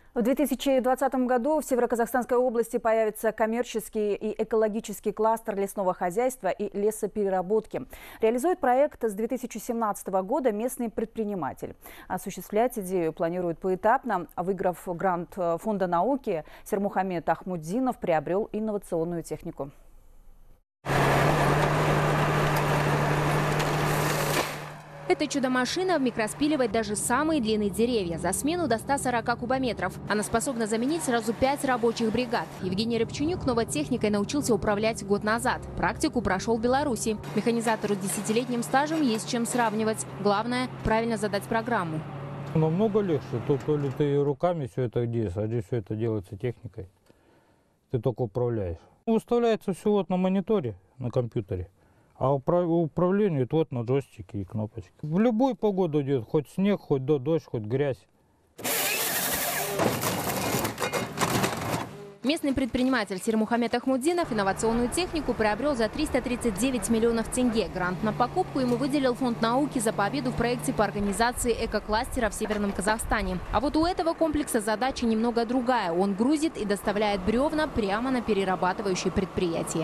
В 2020 году в Северо-Казахстанской области появится коммерческий и экологический кластер лесного хозяйства и лесопереработки. Реализует проект с 2017 года местный предприниматель. Осуществлять идею планируют поэтапно. Выиграв грант Фонда науки, Сермухамед Ахмудзинов приобрел инновационную технику. Эта чудо-машина микроспиливает даже самые длинные деревья за смену до 140 кубометров. Она способна заменить сразу 5 рабочих бригад. Евгений Рябчунюк новой техникой научился управлять год назад. Практику прошел в Беларуси. Механизатору с 10-летним стажем есть чем сравнивать. Главное – правильно задать программу. Намного легче. То ли ты руками все это делаешь, а здесь все это делается техникой. Ты только управляешь. Выставляется все вот на мониторе, на компьютере. А управление это вот на джойстике и кнопочки. В любую погоду идет, хоть снег, хоть дождь, хоть грязь. Местный предприниматель Сермухамед Ахмудзинов инновационную технику приобрел за 339 миллионов тенге. Грант на покупку ему выделил Фонд науки за победу в проекте по организации эко-кластера в Северном Казахстане. А вот у этого комплекса задача немного другая. Он грузит и доставляет бревна прямо на перерабатывающее предприятие.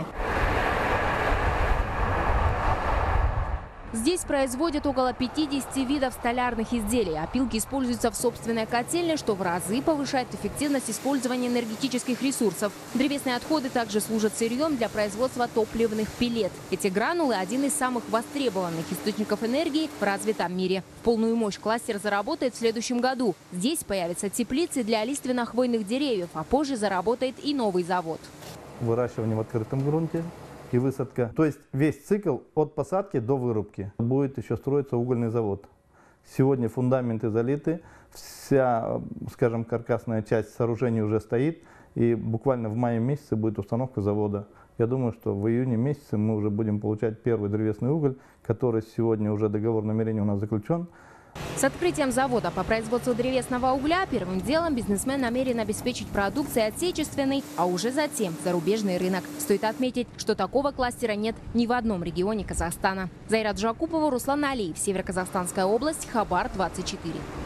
Здесь производят около 50 видов столярных изделий. Опилки используются в собственной котельне, что в разы повышает эффективность использования энергетических ресурсов. Древесные отходы также служат сырьем для производства топливных пеллет. Эти гранулы – один из самых востребованных источников энергии в развитом мире. В полную мощь кластер заработает в следующем году. Здесь появятся теплицы для лиственно-хвойных деревьев, а позже заработает и новый завод. Выращивание в открытом грунте и высадка. То есть весь цикл от посадки до вырубки. Будет еще строиться угольный завод. Сегодня фундаменты залиты, вся, скажем, каркасная часть сооружения уже стоит. И буквально в мае месяце будет установка завода. Я думаю, что в июне месяце мы уже будем получать первый древесный уголь, который сегодня уже договор намерения у нас заключен. С открытием завода по производству древесного угля первым делом бизнесмен намерен обеспечить продукцией отечественный, а уже затем зарубежный рынок. Стоит отметить, что такого кластера нет ни в одном регионе Казахстана. Зайрат Жакупова, Руслан Алиев, Северо-Казахстанская область, Хабар 24.